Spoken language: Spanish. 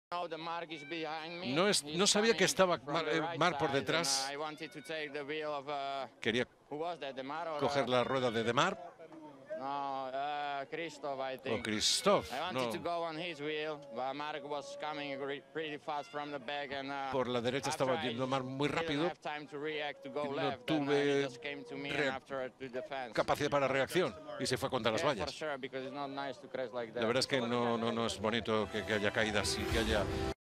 No sabía que estaba Marc por detrás. Quería coger la rueda de Demar. O Christophe. No. Por la derecha estaba yendo Marc muy rápido. No tuve capacidad para reacción y se fue contra las vallas. La verdad es que no es bonito que haya caídas y que haya